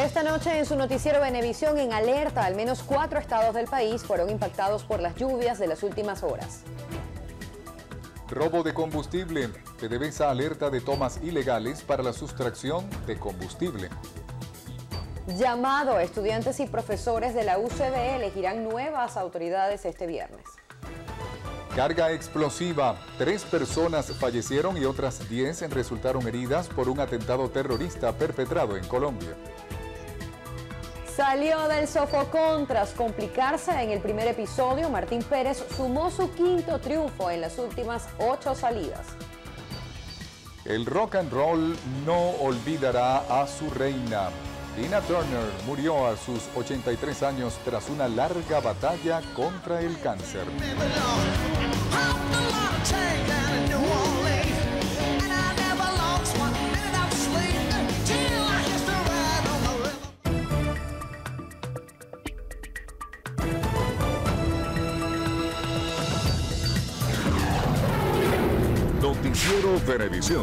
Esta noche en su noticiero Venevisión en alerta, al menos 4 estados del país fueron impactados por las lluvias de las últimas horas. Robo de combustible. PDVSA alerta de tomas ilegales para la sustracción de combustible. Llamado a estudiantes y profesores de la UCB elegirán nuevas autoridades este viernes. Carga explosiva. 3 personas fallecieron y otras 10 resultaron heridas por un atentado terrorista perpetrado en Colombia. Salió del sofocón tras complicarse en el primer episodio. Martín Pérez sumó su 5º triunfo en las últimas 8 salidas. El rock and roll no olvidará a su reina. Tina Turner murió a sus 83 años tras una larga batalla contra el cáncer. Noticiero Venevisión.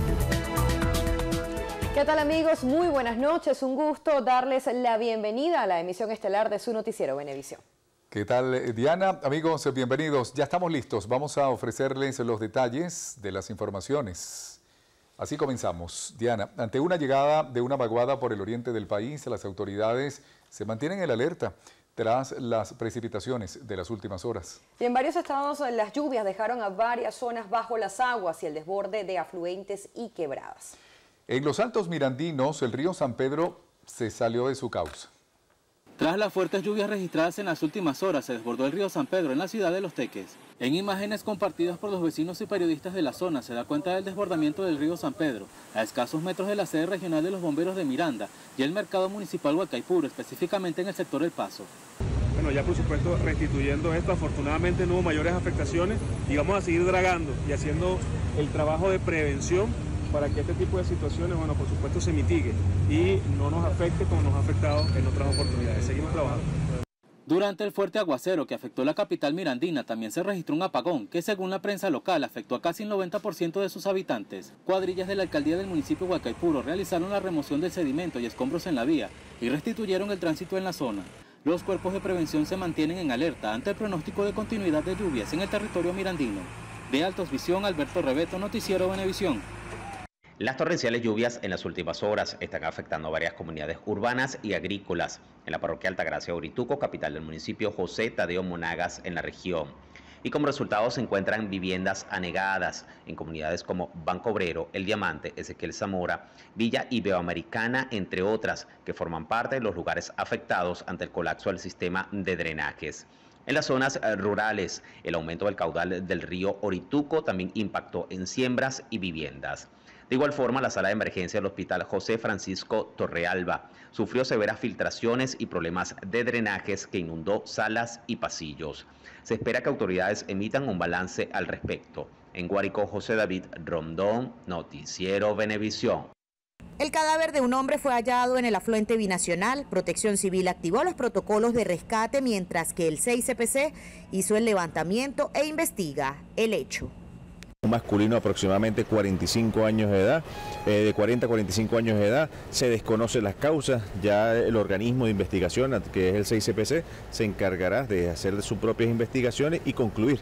¿Qué tal, amigos? Muy buenas noches. Un gusto darles la bienvenida a la emisión estelar de su noticiero Venevisión. ¿Qué tal, Diana? Amigos, bienvenidos. Ya estamos listos. Vamos a ofrecerles los detalles de las informaciones. Así comenzamos. Diana, ante una llegada de una vaguada por el oriente del país, las autoridades se mantienen en alerta tras las precipitaciones de las últimas horas. Y en varios estados las lluvias dejaron a varias zonas bajo las aguas y el desborde de afluentes y quebradas. En los Altos Mirandinos, el río San Pedro se salió de su cauce. Tras las fuertes lluvias registradas en las últimas horas, se desbordó el río San Pedro en la ciudad de Los Teques. En imágenes compartidas por los vecinos y periodistas de la zona, se da cuenta del desbordamiento del río San Pedro, a escasos metros de la sede regional de los bomberos de Miranda y el mercado municipal Huacaipuro, específicamente en el sector El Paso. Bueno, ya por supuesto restituyendo esto, afortunadamente no hubo mayores afectaciones y vamos a seguir dragando y haciendo el trabajo de prevención para que este tipo de situaciones, bueno, por supuesto se mitigue y no nos afecte como nos ha afectado en otras oportunidades. Seguimos trabajando. Durante el fuerte aguacero que afectó la capital mirandina, también se registró un apagón que, según la prensa local, afectó a casi el 90% de sus habitantes. Cuadrillas de la alcaldía del municipio de Huacaipuro realizaron la remoción del sedimento y escombros en la vía y restituyeron el tránsito en la zona. Los cuerpos de prevención se mantienen en alerta ante el pronóstico de continuidad de lluvias en el territorio mirandino. De Altos Visión, Alberto Rebeto, Noticiero Venevisión. Las torrenciales lluvias en las últimas horas están afectando a varias comunidades urbanas y agrícolas en la parroquia Altagracia Orituco, capital del municipio, José Tadeo Monagas en la región. Y como resultado se encuentran viviendas anegadas en comunidades como Banco Obrero, El Diamante, Ezequiel Zamora, Villa Iberoamericana, entre otras, que forman parte de los lugares afectados ante el colapso del sistema de drenajes. En las zonas rurales, el aumento del caudal del río Orituco también impactó en siembras y viviendas. De igual forma, la sala de emergencia del Hospital José Francisco Torrealba sufrió severas filtraciones y problemas de drenajes que inundó salas y pasillos. Se espera que autoridades emitan un balance al respecto. En Guárico, José David Rondón, Noticiero Venevisión. El cadáver de un hombre fue hallado en el afluente binacional. Protección Civil activó los protocolos de rescate mientras que el 6CPC hizo el levantamiento e investiga el hecho. Un masculino aproximadamente 45 años de edad, de 40 a 45 años de edad, se desconocen las causas, ya el organismo de investigación, que es el 6CPC, se encargará de hacer sus propias investigaciones y concluir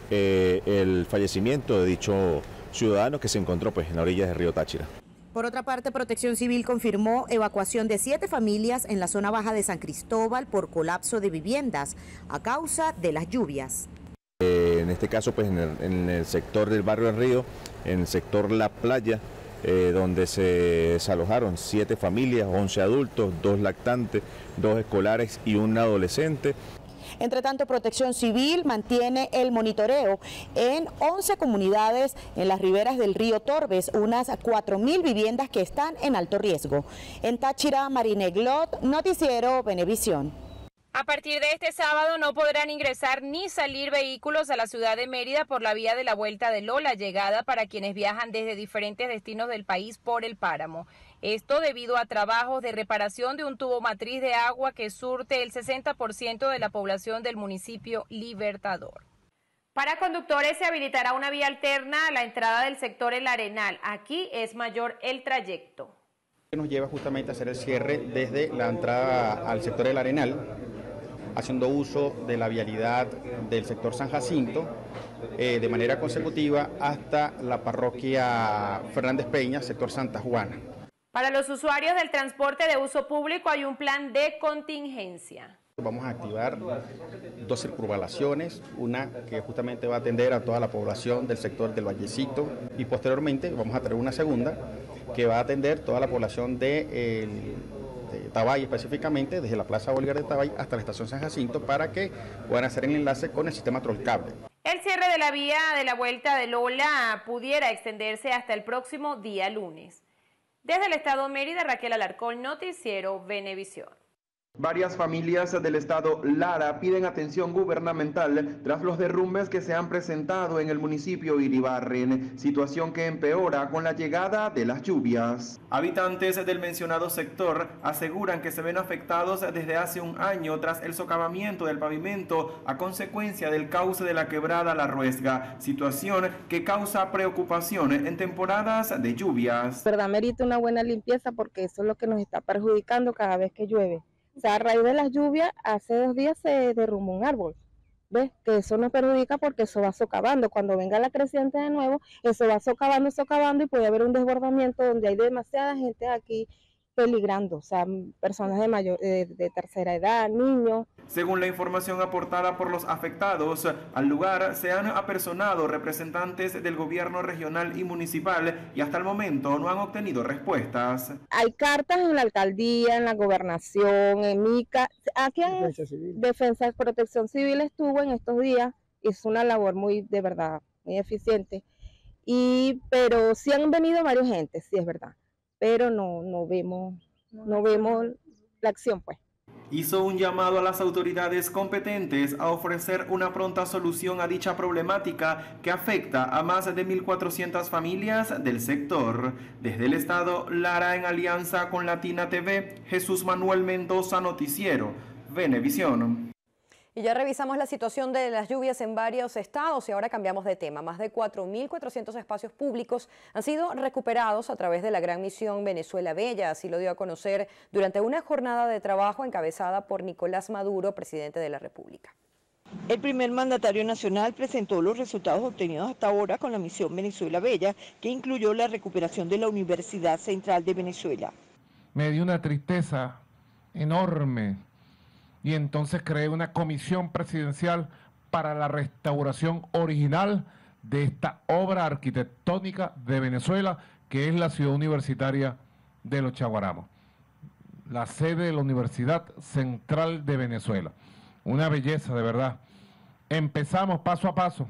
el fallecimiento de dicho ciudadano que se encontró pues, en la orilla del río Táchira. Por otra parte, Protección Civil confirmó evacuación de 7 familias en la zona baja de San Cristóbal por colapso de viviendas a causa de las lluvias. En este caso, pues en el sector del barrio del Río, en el sector La Playa, donde se desalojaron 7 familias, 11 adultos, 2 lactantes, 2 escolares y un adolescente. Entre tanto, Protección Civil mantiene el monitoreo en 11 comunidades en las riberas del río Torbes, unas 4.000 viviendas que están en alto riesgo. En Táchira, Marineglot, Noticiero Venevisión. A partir de este sábado no podrán ingresar ni salir vehículos a la ciudad de Mérida por la vía de la Vuelta de Lola, llegada para quienes viajan desde diferentes destinos del país por el páramo. Esto debido a trabajos de reparación de un tubo matriz de agua que surte el 60% de la población del municipio Libertador. Para conductores se habilitará una vía alterna a la entrada del sector El Arenal. Aquí es mayor el trayecto. Nos lleva justamente a hacer el cierre desde la entrada al sector del Arenal, haciendo uso de la vialidad del sector San Jacinto, de manera consecutiva hasta la parroquia Fernández Peña, sector Santa Juana. Para los usuarios del transporte de uso público hay un plan de contingencia. Vamos a activar 2 circunvalaciones, una que justamente va a atender a toda la población del sector del Vallecito y posteriormente vamos a tener una segunda que va a atender toda la población de Tabay, específicamente desde la Plaza Bolívar de Tabay hasta la estación San Jacinto, para que puedan hacer el enlace con el sistema Trollcable. El cierre de la vía de la Vuelta de Lola pudiera extenderse hasta el próximo día lunes. Desde el estado Mérida, Raquel Alarcón, Noticiero Venevisión. Varias familias del estado Lara piden atención gubernamental tras los derrumbes que se han presentado en el municipio Iribarren, situación que empeora con la llegada de las lluvias. Habitantes del mencionado sector aseguran que se ven afectados desde hace un año tras el socavamiento del pavimento a consecuencia del cauce de la quebrada La Ruesga, situación que causa preocupación en temporadas de lluvias. Verdad, merita una buena limpieza porque eso es lo que nos está perjudicando cada vez que llueve. O sea, a raíz de las lluvias, hace 2 días se derrumbó un árbol. ¿Ves? Que eso nos perjudica porque eso va socavando. Cuando venga la creciente de nuevo, eso va socavando y puede haber un desbordamiento donde hay demasiada gente aquí peligrando. O sea, personas de tercera edad, niños. Según la información aportada por los afectados, al lugar se han apersonado representantes del gobierno regional y municipal y hasta el momento no han obtenido respuestas. Hay cartas en la alcaldía, en la gobernación, en MICA. Aquí en Defensa y Protección Civil estuvo en estos días, hizo una labor de verdad, muy eficiente. Pero sí han venido varias gente, sí es verdad, pero no vemos la acción, pues. Hizo un llamado a las autoridades competentes a ofrecer una pronta solución a dicha problemática que afecta a más de 1.400 familias del sector. Desde el estado Lara, en alianza con Latina TV, Jesús Manuel Mendoza, Noticiero Venevisión. Y ya revisamos la situación de las lluvias en varios estados y ahora cambiamos de tema. Más de 4.400 espacios públicos han sido recuperados a través de la Gran Misión Venezuela Bella. Así lo dio a conocer durante una jornada de trabajo encabezada por Nicolás Maduro, presidente de la República. El primer mandatario nacional presentó los resultados obtenidos hasta ahora con la Misión Venezuela Bella, que incluyó la recuperación de la Universidad Central de Venezuela. Me dio una tristeza enorme. Y entonces creé una comisión presidencial para la restauración original de esta obra arquitectónica de Venezuela, que es la ciudad universitaria de Los Chaguaramos, la sede de la Universidad Central de Venezuela. Una belleza, de verdad. Empezamos paso a paso,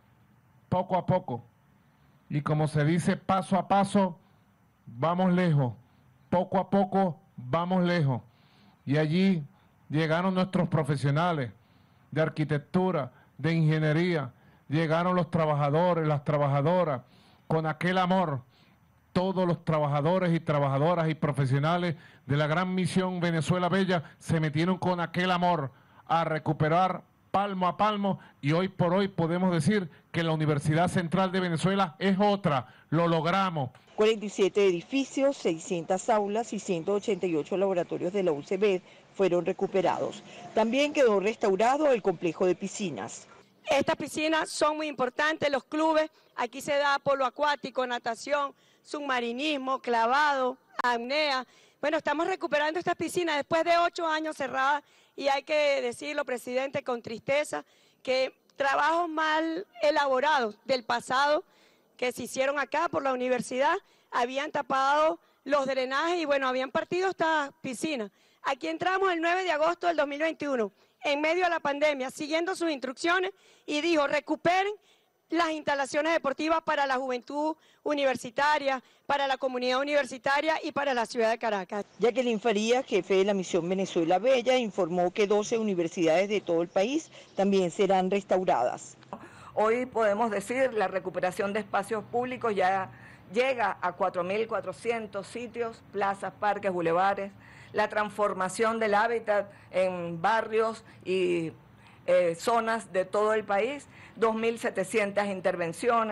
poco a poco, y como se dice, paso a paso, vamos lejos, poco a poco, vamos lejos. Y allí llegaron nuestros profesionales de arquitectura, de ingeniería, llegaron los trabajadores, las trabajadoras, con aquel amor. Todos los trabajadores y trabajadoras y profesionales de la Gran Misión Venezuela Bella se metieron con aquel amor a recuperar palmo a palmo, y hoy por hoy podemos decir que la Universidad Central de Venezuela es otra, lo logramos. 47 edificios, 600 aulas y 188 laboratorios de la UCB fueron recuperados. También quedó restaurado el complejo de piscinas. Estas piscinas son muy importantes, los clubes, aquí se da polo acuático, natación, submarinismo, clavado, apnea. Bueno, estamos recuperando estas piscinas después de 8 años cerradas, y hay que decirlo, presidente, con tristeza, que trabajos mal elaborados del pasado que se hicieron acá por la universidad habían tapado los drenajes y bueno, habían partido estas piscinas. Aquí entramos el 9 de agosto del 2021, en medio de la pandemia, siguiendo sus instrucciones, y dijo: recuperen las instalaciones deportivas para la juventud universitaria, para la comunidad universitaria y para la ciudad de Caracas. Jacqueline Farías, jefe de la Misión Venezuela Bella, informó que 12 universidades de todo el país también serán restauradas. Hoy podemos decir la recuperación de espacios públicos ya llega a 4.400 sitios, plazas, parques, bulevares, la transformación del hábitat en barrios y zonas de todo el país, 2.700 intervenciones,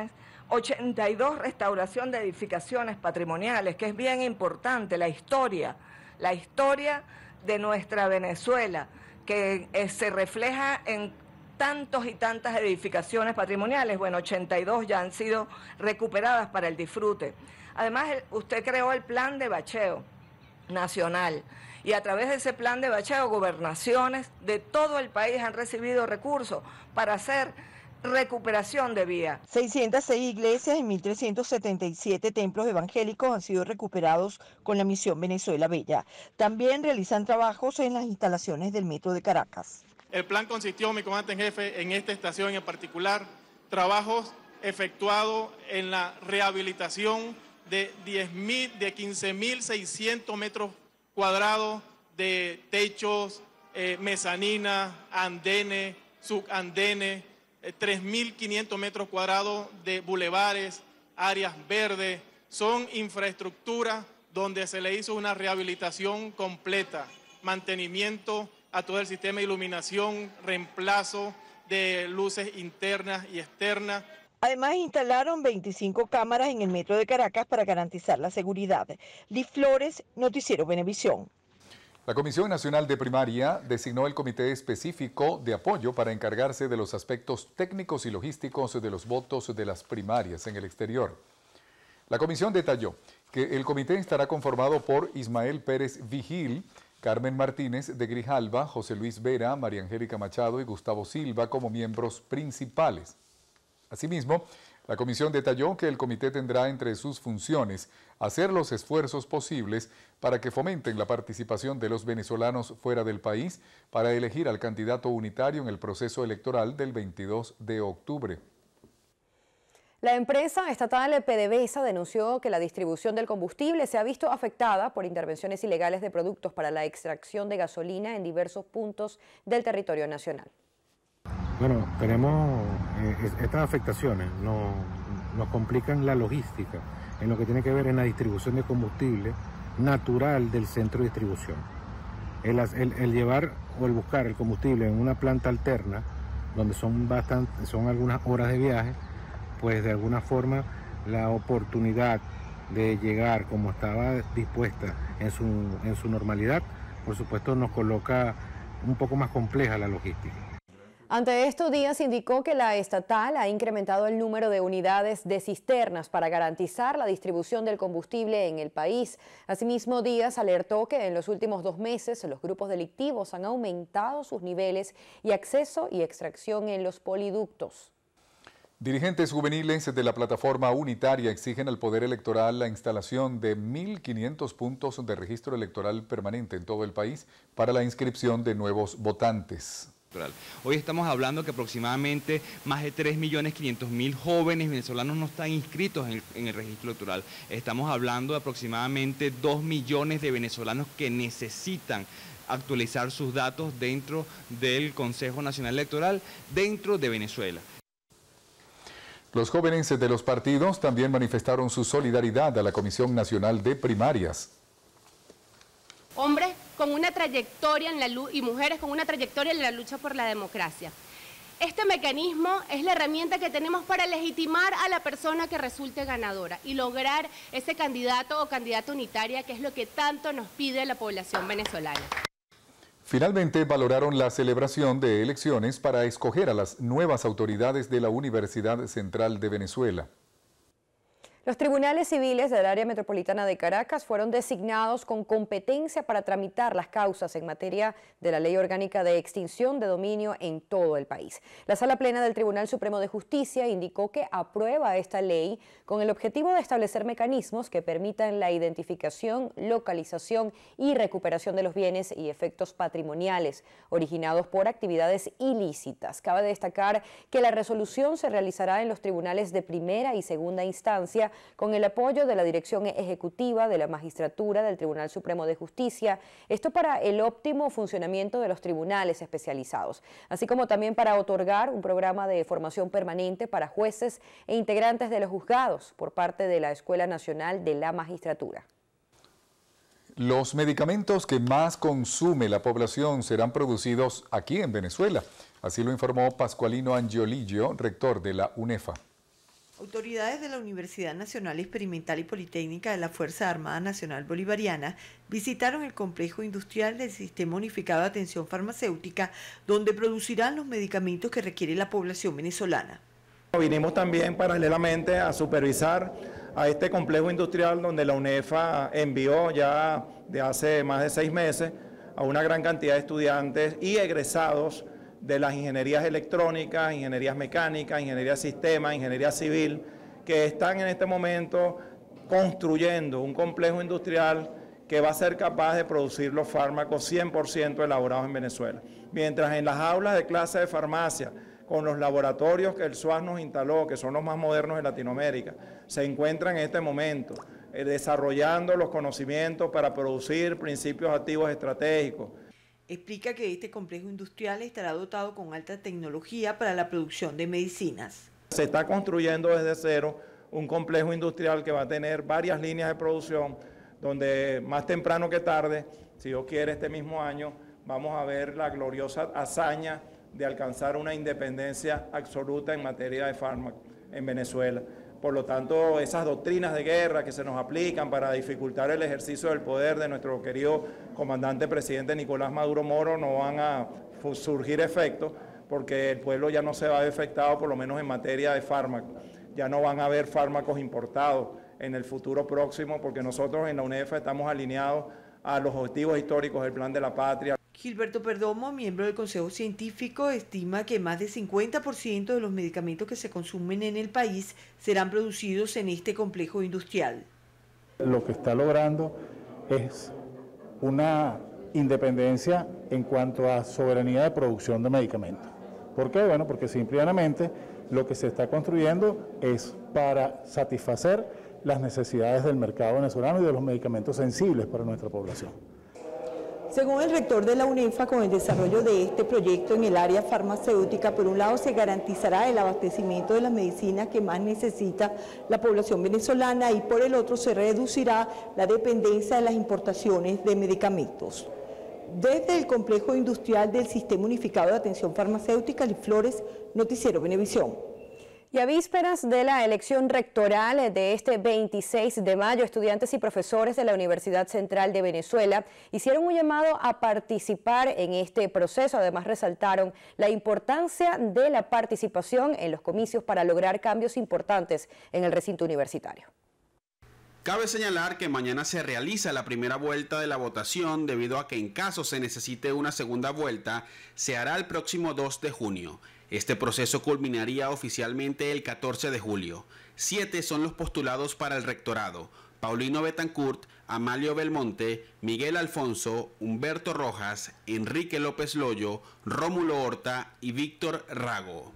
82 restauración de edificaciones patrimoniales, que es bien importante, la historia de nuestra Venezuela, que se refleja en tantos y tantas edificaciones patrimoniales. Bueno, 82 ya han sido recuperadas para el disfrute. Además, usted creó el plan de bacheo nacional y a través de ese plan de bacheo, gobernaciones de todo el país han recibido recursos para hacer recuperación de vía. 606 iglesias y 1.377 templos evangélicos han sido recuperados con la misión Venezuela Bella. También realizan trabajos en las instalaciones del Metro de Caracas. El plan consistió, mi comandante en jefe, en esta estación en particular, trabajos efectuados en la rehabilitación de 15.600 metros cuadrados de techos, mezaninas, andenes, subandenes, 3.500 metros cuadrados de bulevares, áreas verdes. Son infraestructuras donde se le hizo una rehabilitación completa, mantenimiento a todo el sistema de iluminación, reemplazo de luces internas y externas. Además, instalaron 25 cámaras en el Metro de Caracas para garantizar la seguridad. Liz Flores, Noticiero Venevisión. La Comisión Nacional de Primaria designó el comité específico de apoyo para encargarse de los aspectos técnicos y logísticos de los votos de las primarias en el exterior. La comisión detalló que el comité estará conformado por Ismael Pérez Vigil, Carmen Martínez de Grijalva, José Luis Vera, María Angélica Machado y Gustavo Silva como miembros principales. Asimismo, la comisión detalló que el comité tendrá entre sus funciones hacer los esfuerzos posibles para que fomenten la participación de los venezolanos fuera del país para elegir al candidato unitario en el proceso electoral del 22 de octubre. La empresa estatal PDVSA denunció que la distribución del combustible se ha visto afectada por intervenciones ilegales de productos para la extracción de gasolina en diversos puntos del territorio nacional. Bueno, tenemos estas afectaciones, nos complican la logística en lo que tiene que ver en la distribución de combustible natural del centro de distribución. El llevar o el buscar el combustible en una planta alterna, donde son algunas horas de viaje, pues de alguna forma la oportunidad de llegar como estaba dispuesta en su normalidad, por supuesto nos coloca un poco más compleja la logística. Ante esto, Díaz indicó que la estatal ha incrementado el número de unidades de cisternas para garantizar la distribución del combustible en el país. Asimismo, Díaz alertó que en los últimos 2 meses los grupos delictivos han aumentado sus niveles y acceso y extracción en los poliductos. Dirigentes juveniles de la plataforma unitaria exigen al Poder Electoral la instalación de 1.500 puntos de registro electoral permanente en todo el país para la inscripción de nuevos votantes. Hoy estamos hablando que aproximadamente más de 3.500.000 jóvenes venezolanos no están inscritos en el registro electoral. Estamos hablando de aproximadamente 2 millones de venezolanos que necesitan actualizar sus datos dentro del Consejo Nacional Electoral, dentro de Venezuela. Los jóvenes de los partidos también manifestaron su solidaridad a la Comisión Nacional de Primarias. Hombres con una trayectoria en la lucha y mujeres con una trayectoria en la lucha por la democracia. Este mecanismo es la herramienta que tenemos para legitimar a la persona que resulte ganadora y lograr ese candidato o candidata unitaria que es lo que tanto nos pide la población venezolana. Finalmente valoraron la celebración de elecciones para escoger a las nuevas autoridades de la Universidad Central de Venezuela. Los tribunales civiles del área metropolitana de Caracas fueron designados con competencia para tramitar las causas en materia de la Ley Orgánica de Extinción de Dominio en todo el país. La Sala Plena del Tribunal Supremo de Justicia indicó que aprueba esta ley con el objetivo de establecer mecanismos que permitan la identificación, localización y recuperación de los bienes y efectos patrimoniales originados por actividades ilícitas. Cabe destacar que la resolución se realizará en los tribunales de primera y segunda instancia con el apoyo de la Dirección Ejecutiva de la Magistratura del Tribunal Supremo de Justicia, esto para el óptimo funcionamiento de los tribunales especializados, así como también para otorgar un programa de formación permanente para jueces e integrantes de los juzgados por parte de la Escuela Nacional de la Magistratura. Los medicamentos que más consume la población serán producidos aquí en Venezuela, así lo informó Pascualino Angiolillo, rector de la UNEFA. Autoridades de la Universidad Nacional Experimental y Politécnica de la Fuerza Armada Nacional Bolivariana visitaron el complejo industrial del Sistema Unificado de Atención Farmacéutica, donde producirán los medicamentos que requiere la población venezolana. Vinimos también paralelamente a supervisar a este complejo industrial donde la UNEFA envió ya de hace más de 6 meses a una gran cantidad de estudiantes y egresados de las ingenierías electrónicas, ingenierías mecánicas, ingeniería de sistemas, ingeniería civil, que están en este momento construyendo un complejo industrial que va a ser capaz de producir los fármacos 100% elaborados en Venezuela. Mientras en las aulas de clase de farmacia, con los laboratorios que el SUAS nos instaló, que son los más modernos de Latinoamérica, se encuentran en este momento desarrollando los conocimientos para producir principios activos estratégicos. Explica que este complejo industrial estará dotado con alta tecnología para la producción de medicinas. Se está construyendo desde cero un complejo industrial que va a tener varias líneas de producción, donde más temprano que tarde, si Dios quiere este mismo año, vamos a ver la gloriosa hazaña de alcanzar una independencia absoluta en materia de fármacos en Venezuela. Por lo tanto, esas doctrinas de guerra que se nos aplican para dificultar el ejercicio del poder de nuestro querido comandante presidente Nicolás Maduro Moro no van a surgir efectos, porque el pueblo ya no se va a ver afectado, por lo menos en materia de fármacos. Ya no van a haber fármacos importados en el futuro próximo, porque nosotros en la UNEFA estamos alineados a los objetivos históricos del Plan de la Patria. Gilberto Perdomo, miembro del Consejo Científico, estima que más del 50% de los medicamentos que se consumen en el país serán producidos en este complejo industrial. Lo que está logrando es una independencia en cuanto a soberanía de producción de medicamentos. ¿Por qué? Bueno, porque simplemente lo que se está construyendo es para satisfacer las necesidades del mercado venezolano y de los medicamentos sensibles para nuestra población. Según el rector de la UNEFA, con el desarrollo de este proyecto en el área farmacéutica, por un lado se garantizará el abastecimiento de las medicinas que más necesita la población venezolana y por el otro se reducirá la dependencia de las importaciones de medicamentos. Desde el complejo industrial del Sistema Unificado de Atención Farmacéutica, Liz Flores, Noticiero Venevisión. Y a vísperas de la elección rectoral de este 26 de mayo, estudiantes y profesores de la Universidad Central de Venezuela hicieron un llamado a participar en este proceso. Además, resaltaron la importancia de la participación en los comicios para lograr cambios importantes en el recinto universitario. Cabe señalar que mañana se realiza la primera vuelta de la votación, debido a que en caso se necesite una segunda vuelta, se hará el próximo 2 de junio. Este proceso culminaría oficialmente el 14 de julio. 7 son los postulados para el rectorado: Paulino Betancourt, Amalio Belmonte, Miguel Alfonso, Humberto Rojas, Enrique López Loyo, Rómulo Horta y Víctor Rago.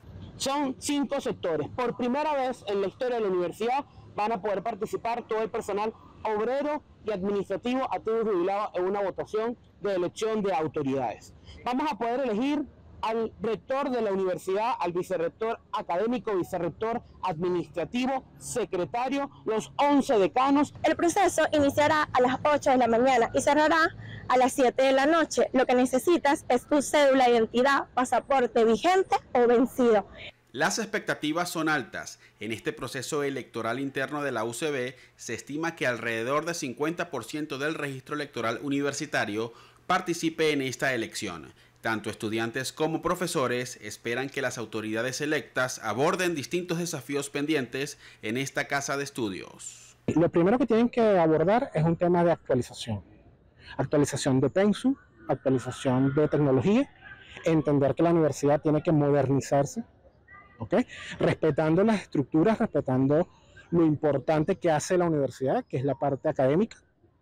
Son 5 sectores. Por primera vez en la historia de la universidad van a poder participar todo el personal obrero y administrativo activo y jubilado en una votación de elección de autoridades. Vamos a poder elegir al rector de la universidad, al vicerrector académico, vicerrector administrativo, secretario, los 11 decanos. El proceso iniciará a las 8 de la mañana y cerrará a las 7 de la noche. Lo que necesitas es tu cédula de identidad, pasaporte vigente o vencido. Las expectativas son altas. En este proceso electoral interno de la UCB se estima que alrededor del 50% del registro electoral universitario participe en esta elección. Tanto estudiantes como profesores esperan que las autoridades electas aborden distintos desafíos pendientes en esta casa de estudios. Lo primero que tienen que abordar es un tema de actualización. Actualización de pensum, actualización de tecnología, entender que la universidad tiene que modernizarse, ¿okay? Respetando las estructuras, respetando lo importante que hace la universidad, que es la parte académica,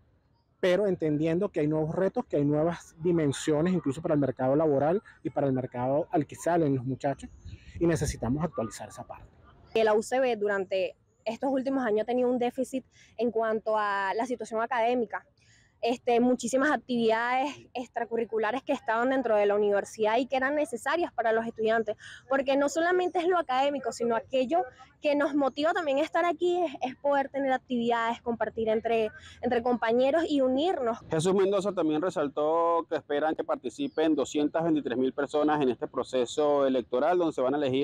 pero entendiendo que hay nuevos retos, que hay nuevas dimensiones, incluso para el mercado laboral y para el mercado al que salen los muchachos, y necesitamos actualizar esa parte. La UCB durante estos últimos años ha tenido un déficit en cuanto a la situación académica. Muchísimas actividades extracurriculares que estaban dentro de la universidad y que eran necesarias para los estudiantes, porque no solamente es lo académico, sino aquello que nos motiva también a estar aquí es poder tener actividades, compartir entre compañeros y unirnos. Jesús Mendoza también resaltó que esperan que participen 223.000 personas en este proceso electoral, donde se van a elegir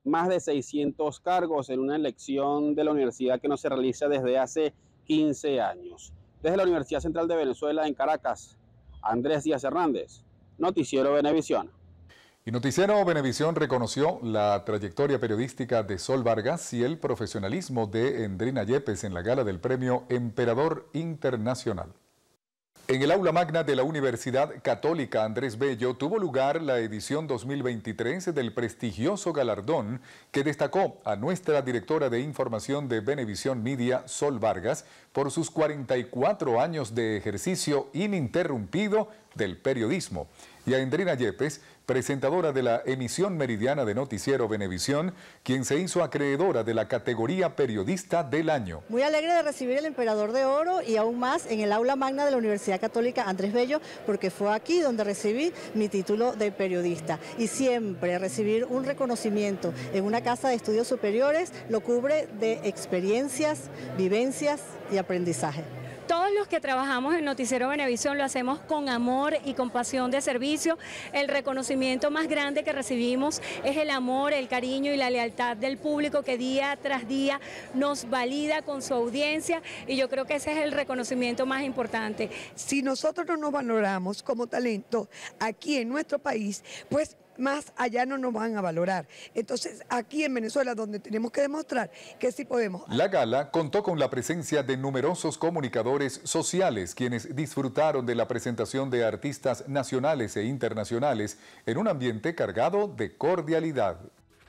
más de 600 cargos en una elección de la universidad que no se realiza desde hace 15 años. Desde la Universidad Central de Venezuela en Caracas, Andrés Díaz Hernández, Noticiero Venevisión. Y Noticiero Venevisión reconoció la trayectoria periodística de Sol Vargas y el profesionalismo de Endrina Yepes en la gala del Premio Emperador Internacional. En el aula magna de la Universidad Católica Andrés Bello tuvo lugar la edición 2023 del prestigioso galardón que destacó a nuestra directora de información de Venevisión Media, Sol Vargas, por sus 44 años de ejercicio ininterrumpido del periodismo, y a Endrina Yepes, presentadora de la emisión meridiana de Noticiero Venevisión, quien se hizo acreedora de la categoría Periodista del Año. Muy alegre de recibir el Emperador de Oro y aún más en el aula magna de la Universidad Católica Andrés Bello, porque fue aquí donde recibí mi título de periodista. Y siempre recibir un reconocimiento en una casa de estudios superiores lo cubre de experiencias, vivencias y aprendizaje. Todos los que trabajamos en Noticiero Venevisión lo hacemos con amor y con pasión de servicio. El reconocimiento más grande que recibimos es el amor, el cariño y la lealtad del público que día tras día nos valida con su audiencia, y yo creo que ese es el reconocimiento más importante. Si nosotros no nos valoramos como talento aquí en nuestro país, pues más allá no nos van a valorar. Entonces, aquí en Venezuela, donde tenemos que demostrar que sí podemos. La gala contó con la presencia de numerosos comunicadores sociales, quienes disfrutaron de la presentación de artistas nacionales e internacionales en un ambiente cargado de cordialidad.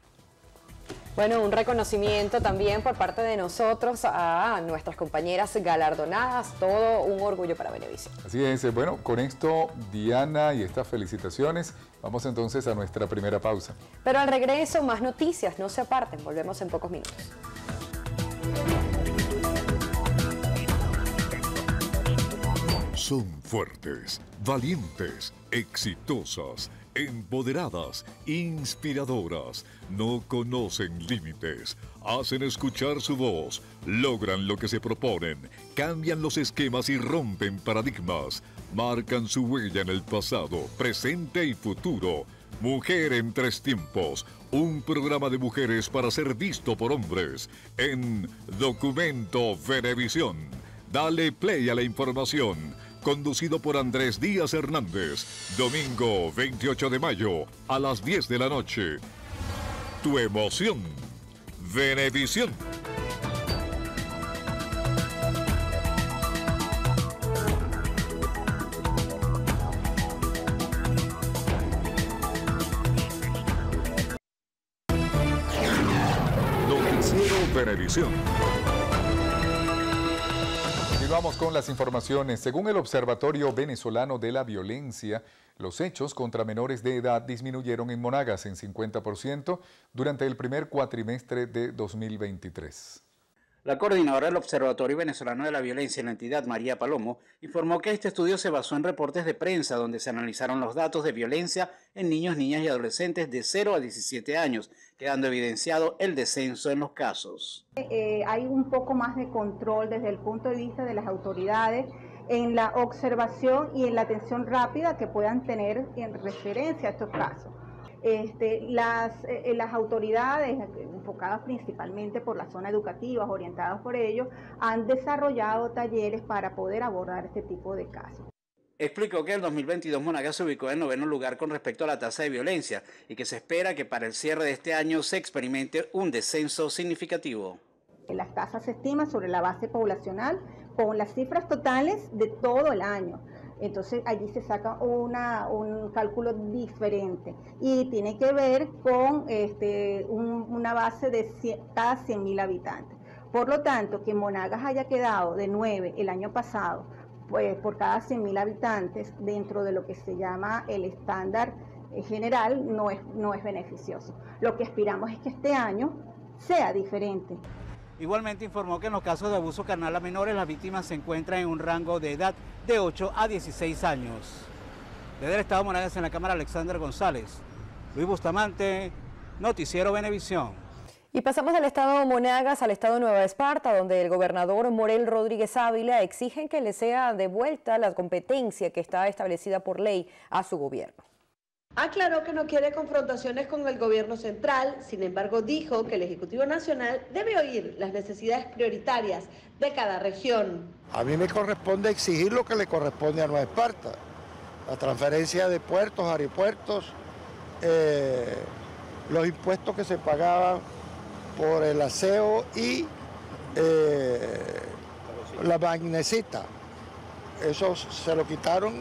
Bueno, un reconocimiento también por parte de nosotros a nuestras compañeras galardonadas, todo un orgullo para Venevisión. Así es, bueno, con esto, Diana, y estas felicitaciones, vamos entonces a nuestra primera pausa. Pero al regreso, más noticias, no se aparten, volvemos en pocos minutos. Son fuertes, valientes, exitosas, empoderadas, inspiradoras, no conocen límites, hacen escuchar su voz, logran lo que se proponen, cambian los esquemas y rompen paradigmas, marcan su huella en el pasado, presente y futuro. Mujer en tres tiempos, un programa de mujeres para ser visto por hombres en Documento Venevisión. Dale play a la información. Conducido por Andrés Díaz Hernández, domingo 28 de mayo a las 10 de la noche. Tu emoción, Venevisión. Noticiero Venevisión. Vamos con las informaciones. Según el Observatorio Venezolano de la Violencia, los hechos contra menores de edad disminuyeron en Monagas en 50% durante el primer cuatrimestre de 2023. La coordinadora del Observatorio Venezolano de la Violencia en la entidad, María Palomo, informó que este estudio se basó en reportes de prensa donde se analizaron los datos de violencia en niños, niñas y adolescentes de 0 a 17 años, quedando evidenciado el descenso en los casos. Hay un poco más de control desde el punto de vista de las autoridades en la observación y en la atención rápida que puedan tener en referencia a estos casos. Las autoridades, enfocadas principalmente por la zona educativa, orientadas por ellos, han desarrollado talleres para poder abordar este tipo de casos. Explicó que en 2022 Monagas se ubicó en 9º lugar con respecto a la tasa de violencia y que se espera que para el cierre de este año se experimente un descenso significativo. Las tasas se estiman sobre la base poblacional con las cifras totales de todo el año. Entonces allí se saca un cálculo diferente y tiene que ver con una base de cada 100.000 habitantes. Por lo tanto, que Monagas haya quedado de 9 el año pasado, pues por cada 100.000 habitantes dentro de lo que se llama el estándar general no es beneficioso. Lo que aspiramos es que este año sea diferente. Igualmente informó que en los casos de abuso carnal a menores las víctimas se encuentran en un rango de edad de 8 a 16 años. Desde el Estado Monagas en la Cámara, Alexander González. Luis Bustamante, Noticiero Venevisión. Y pasamos del Estado Monagas al Estado Nueva Esparta, donde el gobernador Morel Rodríguez Ávila exigen que le sea devuelta la competencia que está establecida por ley a su gobierno. Aclaró que no quiere confrontaciones con el gobierno central, sin embargo dijo que el Ejecutivo Nacional debe oír las necesidades prioritarias de cada región. A mí me corresponde exigir lo que le corresponde a Nueva Esparta, la transferencia de puertos, aeropuertos, los impuestos que se pagaban por el aseo y la magnesita. Eso se lo quitaron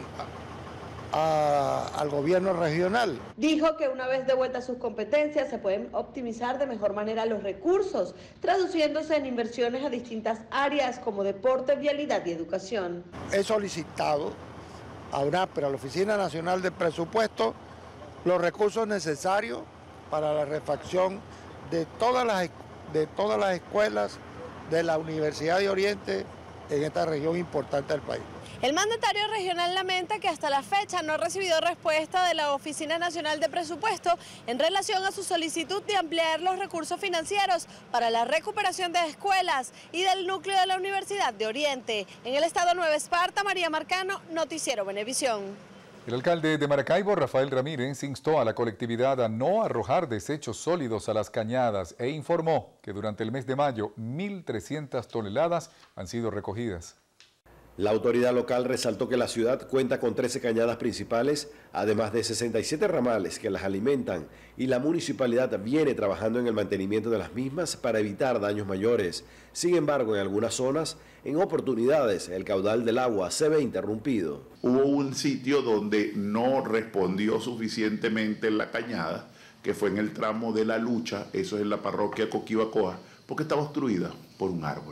al gobierno regional. Dijo que una vez de vuelta a sus competencias se pueden optimizar de mejor manera los recursos, traduciéndose en inversiones a distintas áreas como deporte, vialidad y educación. He solicitado a UNAPRE, a la Oficina Nacional de Presupuesto, los recursos necesarios para la refacción de todas las escuelas de la Universidad de Oriente en esta región importante del país. El mandatario regional lamenta que hasta la fecha no ha recibido respuesta de la Oficina Nacional de Presupuesto en relación a su solicitud de ampliar los recursos financieros para la recuperación de escuelas y del núcleo de la Universidad de Oriente. En el estado Nueva Esparta, María Marcano, Noticiero Venevisión. El alcalde de Maracaibo, Rafael Ramírez, instó a la colectividad a no arrojar desechos sólidos a las cañadas e informó que durante el mes de mayo 1.300 toneladas han sido recogidas. La autoridad local resaltó que la ciudad cuenta con 13 cañadas principales, además de 67 ramales que las alimentan, y la municipalidad viene trabajando en el mantenimiento de las mismas para evitar daños mayores. Sin embargo, en algunas zonas, en oportunidades, el caudal del agua se ve interrumpido. Hubo un sitio donde no respondió suficientemente la cañada, que fue en el tramo de La Lucha, eso es en la parroquia Coquibacoa, porque estaba obstruida por un árbol.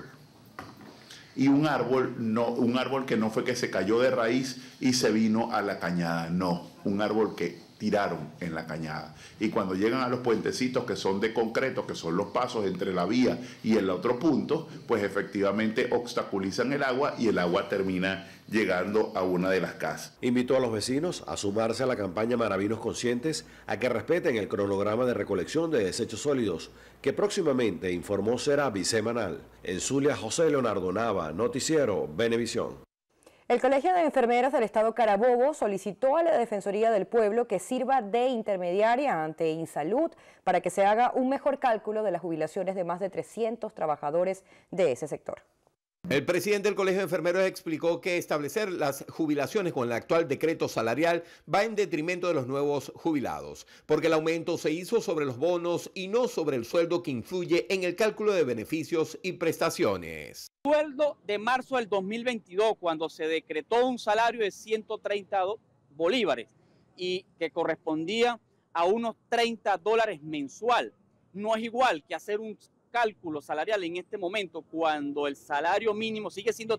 Y un árbol que no fue que se cayó de raíz y se vino a la cañada, no, un árbol que tiraron en la cañada. Y cuando llegan a los puentecitos que son de concreto, que son los pasos entre la vía y el otro punto, pues efectivamente obstaculizan el agua y el agua termina llegando a una de las casas. Invitó a los vecinos a sumarse a la campaña Maravinos Conscientes a que respeten el cronograma de recolección de desechos sólidos, que próximamente informó será bisemanal. En Zulia, José Leonardo Nava, Noticiero Venevisión. El Colegio de Enfermeros del Estado Carabobo solicitó a la Defensoría del Pueblo que sirva de intermediaria ante Insalud para que se haga un mejor cálculo de las jubilaciones de más de 300 trabajadores de ese sector. El presidente del Colegio de Enfermeros explicó que establecer las jubilaciones con el actual decreto salarial va en detrimento de los nuevos jubilados, porque el aumento se hizo sobre los bonos y no sobre el sueldo que influye en el cálculo de beneficios y prestaciones. Sueldo de marzo del 2022, cuando se decretó un salario de 130 bolívares y que correspondía a unos $30 mensual. No es igual que hacer un cálculo salarial en este momento cuando el salario mínimo sigue siendo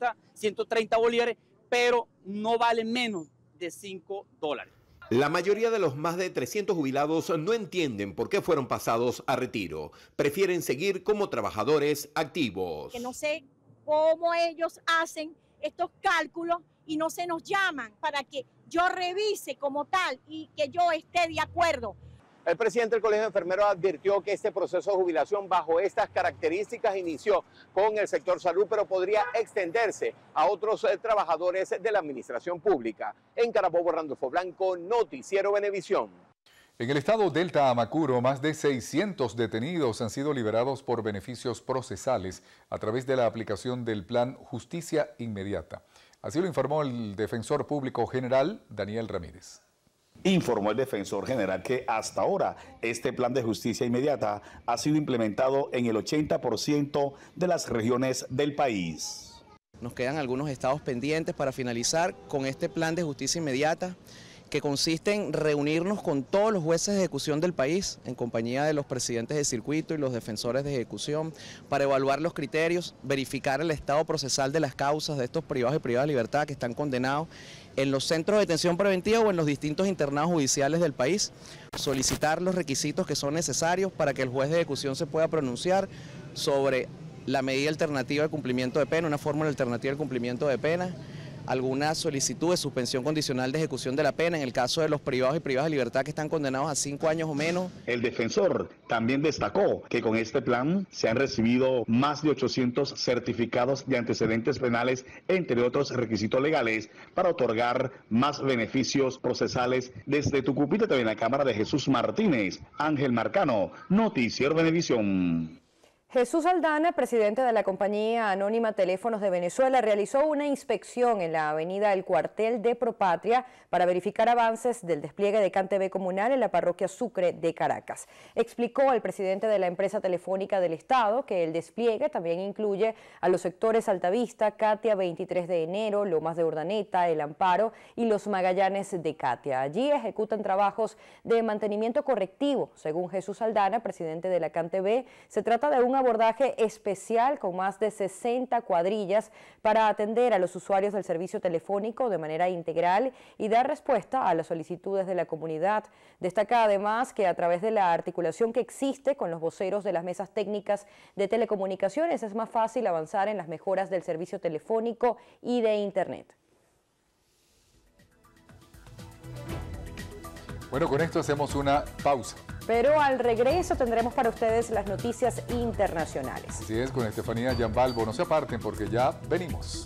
130 bolívares, pero no vale menos de $5. La mayoría de los más de 300 jubilados no entienden por qué fueron pasados a retiro. Prefieren seguir como trabajadores activos. Que no sé cómo ellos hacen estos cálculos y no se nos llaman para que yo revise como tal y que yo esté de acuerdo. El presidente del Colegio de Enfermeros advirtió que este proceso de jubilación bajo estas características inició con el sector salud, pero podría extenderse a otros trabajadores de la administración pública. En Carabobo, Randolfo Blanco, Noticiero Venevisión. En el estado Delta Amacuro, más de 600 detenidos han sido liberados por beneficios procesales a través de la aplicación del Plan Justicia Inmediata. Así lo informó el defensor público general, Daniel Ramírez. Informó el defensor general que hasta ahora este plan de justicia inmediata ha sido implementado en el 80% de las regiones del país. Nos quedan algunos estados pendientes para finalizar con este plan de justicia inmediata, que consiste en reunirnos con todos los jueces de ejecución del país, en compañía de los presidentes de circuito y los defensores de ejecución, para evaluar los criterios, verificar el estado procesal de las causas de estos privados y privadas de libertad que están condenados en los centros de detención preventiva o en los distintos internados judiciales del país, solicitar los requisitos que son necesarios para que el juez de ejecución se pueda pronunciar sobre la medida alternativa de cumplimiento de pena, una fórmula alternativa de cumplimiento de pena, alguna solicitud de suspensión condicional de ejecución de la pena en el caso de los privados y privadas de libertad que están condenados a 5 años o menos. El defensor también destacó que con este plan se han recibido más de 800 certificados de antecedentes penales, entre otros requisitos legales, para otorgar más beneficios procesales. Desde Tucupita TV, en la cámara de Jesús Martínez, Ángel Marcano, Noticiero Venevisión. Jesús Aldana, presidente de la compañía anónima Teléfonos de Venezuela, realizó una inspección en la avenida El Cuartel de Propatria para verificar avances del despliegue de CanTV comunal en la parroquia Sucre de Caracas. Explicó al presidente de la empresa telefónica del Estado que el despliegue también incluye a los sectores Altavista, Catia 23 de enero, Lomas de Urdaneta, El Amparo y Los Magallanes de Catia. Allí ejecutan trabajos de mantenimiento correctivo. Según Jesús Aldana, presidente de la CanTV, se trata de un abordaje especial con más de 60 cuadrillas para atender a los usuarios del servicio telefónico de manera integral y dar respuesta a las solicitudes de la comunidad. Destaca además que a través de la articulación que existe con los voceros de las mesas técnicas de telecomunicaciones es más fácil avanzar en las mejoras del servicio telefónico y de Internet. Bueno, con esto hacemos una pausa. Pero al regreso tendremos para ustedes las noticias internacionales. Así es, con Estefanía Yambalbo. No se aparten porque ya venimos.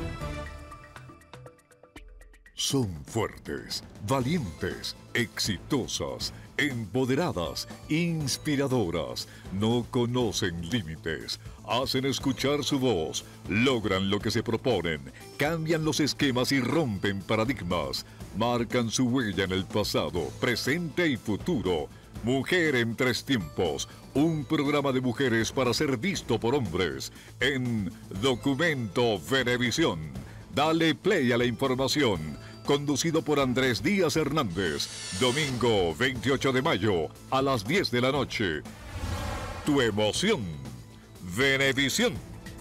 Son fuertes, valientes, exitosas, empoderadas, inspiradoras. No conocen límites. Hacen escuchar su voz, logran lo que se proponen, cambian los esquemas y rompen paradigmas. Marcan su huella en el pasado, presente y futuro. Mujer en tres tiempos, un programa de mujeres para ser visto por hombres en Documento Venevisión. Dale play a la información, conducido por Andrés Díaz Hernández, domingo 28 de mayo a las 10 de la noche. Tu emoción, Venevisión.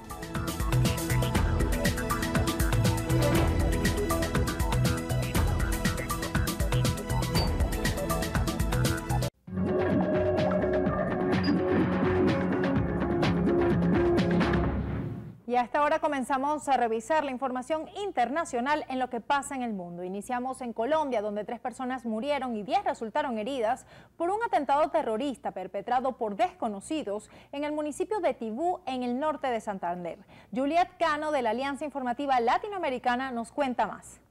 Y a esta hora comenzamos a revisar la información internacional en lo que pasa en el mundo. Iniciamos en Colombia, donde 3 personas murieron y 10 resultaron heridas por un atentado terrorista perpetrado por desconocidos en el municipio de Tibú, en el norte de Santander. Juliet Cano, de la Alianza Informativa Latinoamericana, nos cuenta más.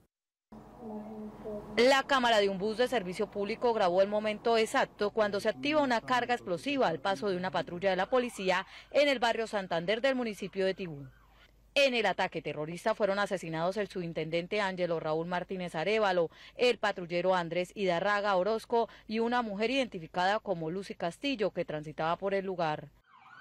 La cámara de un bus de servicio público grabó el momento exacto cuando se activa una carga explosiva al paso de una patrulla de la policía en el barrio Santander del municipio de Tibú. En el ataque terrorista fueron asesinados el subintendente Ángelo Raúl Martínez Arévalo, el patrullero Andrés Hidarraga Orozco y una mujer identificada como Lucy Castillo, que transitaba por el lugar.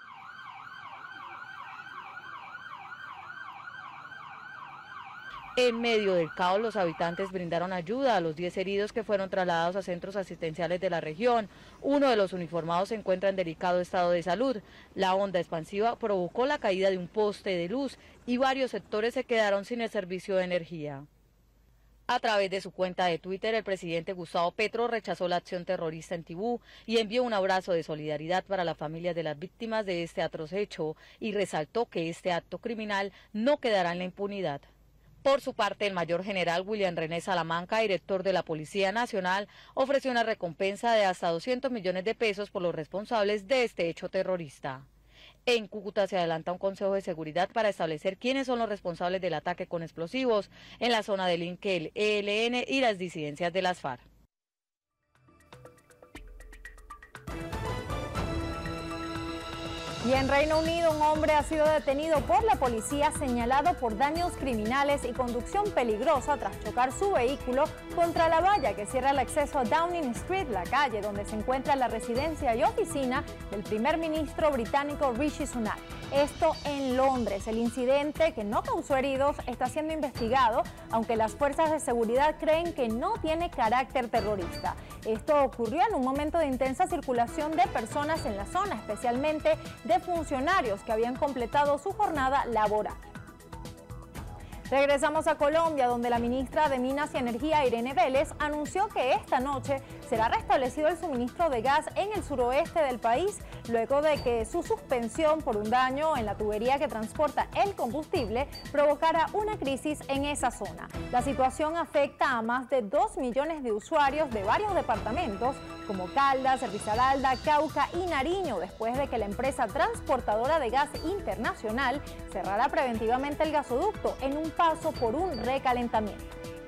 En medio del caos, los habitantes brindaron ayuda a los 10 heridos que fueron trasladados a centros asistenciales de la región. Uno de los uniformados se encuentra en delicado estado de salud. La onda expansiva provocó la caída de un poste de luz y varios sectores se quedaron sin el servicio de energía. A través de su cuenta de Twitter, el presidente Gustavo Petro rechazó la acción terrorista en Tibú y envió un abrazo de solidaridad para las familias de las víctimas de este atroz hecho y resaltó que este acto criminal no quedará en la impunidad. Por su parte, el mayor general William René Salamanca, director de la Policía Nacional, ofreció una recompensa de hasta 200 millones de pesos por los responsables de este hecho terrorista. En Cúcuta se adelanta un consejo de seguridad para establecer quiénes son los responsables del ataque con explosivos en la zona del Inquel, ELN y las disidencias de las FARC. Y en Reino Unido, un hombre ha sido detenido por la policía señalado por daños criminales y conducción peligrosa tras chocar su vehículo contra la valla que cierra el acceso a Downing Street, la calle donde se encuentra la residencia y oficina del primer ministro británico Rishi Sunak. Esto en Londres. El incidente, que no causó heridos, está siendo investigado, aunque las fuerzas de seguridad creen que no tiene carácter terrorista. Esto ocurrió en un momento de intensa circulación de personas en la zona, especialmente de funcionarios que habían completado su jornada laboral. Regresamos a Colombia, donde la ministra de Minas y Energía, Irene Vélez, anunció que esta noche será restablecido el suministro de gas en el suroeste del país luego de que su suspensión por un daño en la tubería que transporta el combustible provocara una crisis en esa zona. La situación afecta a más de 2 millones de usuarios de varios departamentos como Caldas, Risaralda, Cauca y Nariño, después de que la empresa transportadora de gas internacional cerrara preventivamente el gasoducto en un paso por un recalentamiento.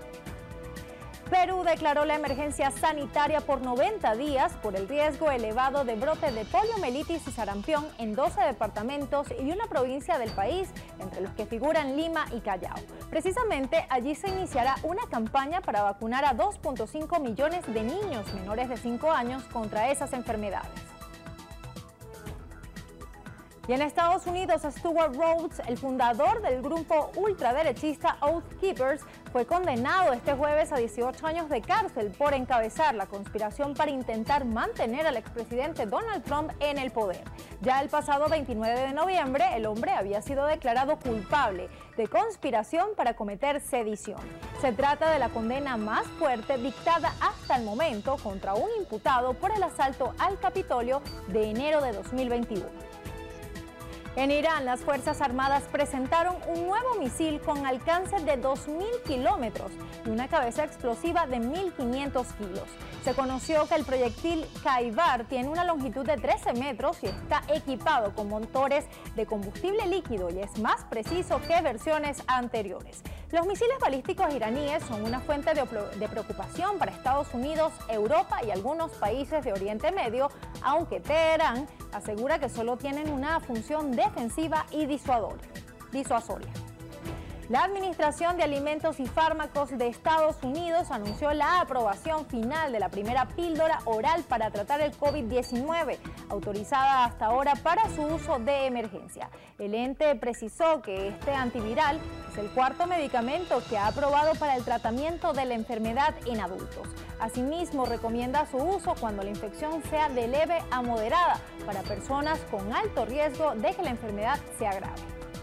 Perú declaró la emergencia sanitaria por 90 días por el riesgo elevado de brote de poliomielitis y sarampión en 12 departamentos y una provincia del país, entre los que figuran Lima y Callao. Precisamente allí se iniciará una campaña para vacunar a 2.5 millones de niños menores de 5 años contra esas enfermedades. Y en Estados Unidos, Stuart Rhodes, el fundador del grupo ultraderechista Oath Keepers, fue condenado este jueves a 18 años de cárcel por encabezar la conspiración para intentar mantener al expresidente Donald Trump en el poder. Ya el pasado 29 de noviembre, el hombre había sido declarado culpable de conspiración para cometer sedición. Se trata de la condena más fuerte dictada hasta el momento contra un imputado por el asalto al Capitolio de enero de 2021. En Irán, las Fuerzas Armadas presentaron un nuevo misil con alcance de 2.000 kilómetros y una cabeza explosiva de 1.500 kilos. Se conoció que el proyectil Kaibar tiene una longitud de 13 metros y está equipado con motores de combustible líquido y es más preciso que versiones anteriores. Los misiles balísticos iraníes son una fuente de preocupación para Estados Unidos, Europa y algunos países de Oriente Medio, aunque Teherán asegura que solo tienen una función defensiva y disuasoria. La Administración de Alimentos y Fármacos de Estados Unidos anunció la aprobación final de la primera píldora oral para tratar el COVID-19, autorizada hasta ahora para su uso de emergencia. El ente precisó que este antiviral es el cuarto medicamento que ha aprobado para el tratamiento de la enfermedad en adultos. Asimismo, recomienda su uso cuando la infección sea de leve a moderada para personas con alto riesgo de que la enfermedad se agrave.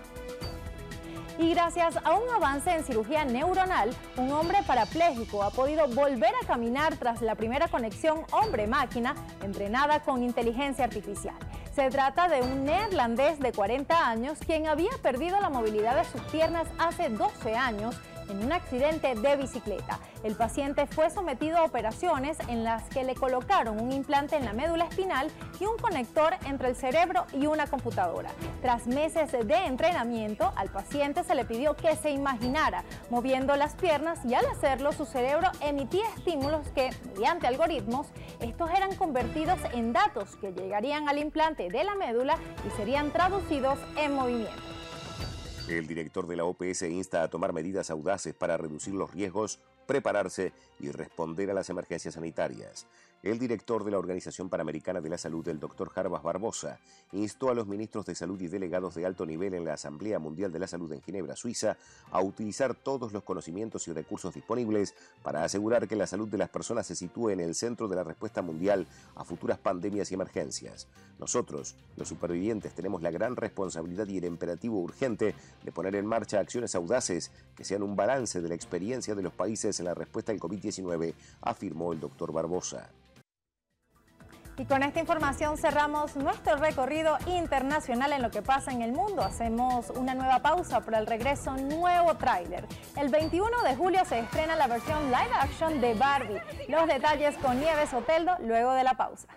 Y gracias a un avance en cirugía neuronal, un hombre parapléjico ha podido volver a caminar tras la primera conexión hombre-máquina entrenada con inteligencia artificial. Se trata de un neerlandés de 40 años quien había perdido la movilidad de sus piernas hace 12 años en un accidente de bicicleta. El paciente fue sometido a operaciones en las que le colocaron un implante en la médula espinal y un conector entre el cerebro y una computadora. Tras meses de entrenamiento, al paciente se le pidió que se imaginara moviendo las piernas y al hacerlo su cerebro emitía estímulos que, mediante algoritmos, estos eran convertidos en datos que llegarían al implante de la médula y serían traducidos en movimiento. El director de la OPS insta a tomar medidas audaces para reducir los riesgos, prepararse y responder a las emergencias sanitarias. El director de la Organización Panamericana de la Salud, el Dr. Jarbas Barbosa, instó a los ministros de salud y delegados de alto nivel en la Asamblea Mundial de la Salud en Ginebra, Suiza, a utilizar todos los conocimientos y recursos disponibles para asegurar que la salud de las personas se sitúe en el centro de la respuesta mundial a futuras pandemias y emergencias. Nosotros, los supervivientes, tenemos la gran responsabilidad y el imperativo urgente de poner en marcha acciones audaces que sean un balance de la experiencia de los países en la respuesta al COVID-19, afirmó el Dr. Barbosa. Y con esta información cerramos nuestro recorrido internacional en lo que pasa en el mundo. Hacemos una nueva pausa, pero al regreso nuevo tráiler. El 21 de julio se estrena la versión live action de Barbie. Los detalles con Nieves Oteldo luego de la pausa.